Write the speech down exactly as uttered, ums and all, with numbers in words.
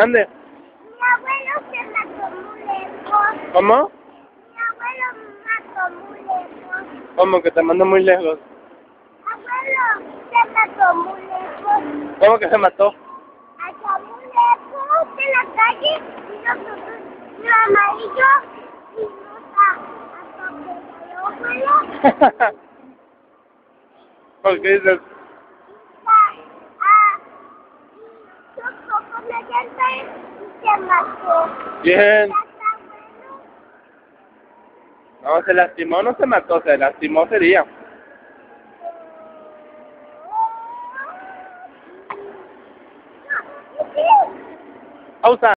Mande. Mi abuelo se mató muy lejos. ¿Cómo? Mi abuelo me mató muy lejos. ¿Cómo que te mando muy lejos? Abuelo se mató muy lejos. ¿Cómo que se mató? Allá muy lejos de la calle y nosotros, mi mamá y yo, fuimos a, a donde mi abuelo. ¿Por qué dices? Chocó con la llanta y se mató. Bien. Ya está bueno. No, se lastimó, no se mató, se lastimó sería. Pausa.